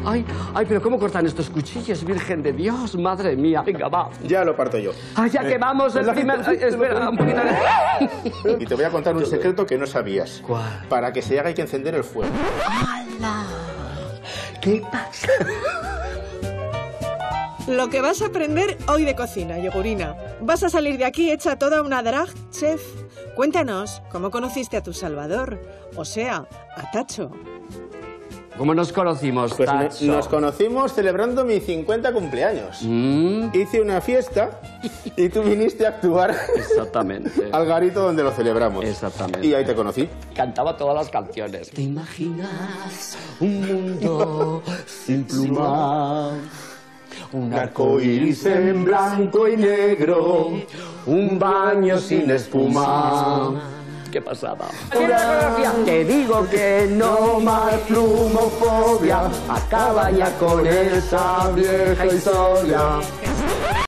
Ay, pero ¿cómo cortan estos cuchillos, Virgen de Dios? Madre mía, venga, va. Ya lo parto yo. Ay, ya que vamos, el primer... espera, un poquito de... Y te voy a contar un secreto que no sabías. ¿Cuál? Para que se haga hay que encender el fuego. ¡Hala! ¿Qué pasa? Lo que vas a aprender hoy de cocina, Yogurina. Vas a salir de aquí hecha toda una drag chef. Cuéntanos, ¿cómo conociste a tu Salvador? O sea, a Tacho. ¿Cómo nos conocimos, Pues Tacho? nos conocimos celebrando mi 50 cumpleaños. Hice una fiesta y tú viniste a actuar Exactamente. al garito donde lo celebramos. Exactamente. Y ahí te conocí. Cantaba todas las canciones. ¿Te imaginas un mundo sin plumas? Un arco iris en blanco y negro, un baño sin espuma. ¡Qué pasada! Te digo que no más plumofobia, acaba ya con esa vieja historia.